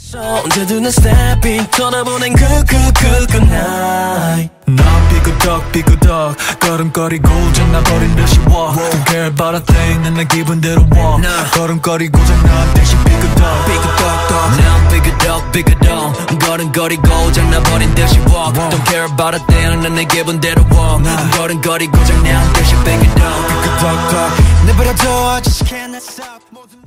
언제든 난 stepping 쳐다보낸 그 night. 난 삐그덕 걸음거리고 장나버린 듯이 walk. Don't care about a thing 난 내 기분대로 walk. 걸음거리고 장난 대신 삐그덕 난 삐그덕 걸음거리고 장나버린 듯이 walk. Don't care about a thing 난 내 기분대로 walk. 걸음거리고 장난 대신 삐그덕 삐그덕 내버려둬 I just can't stop.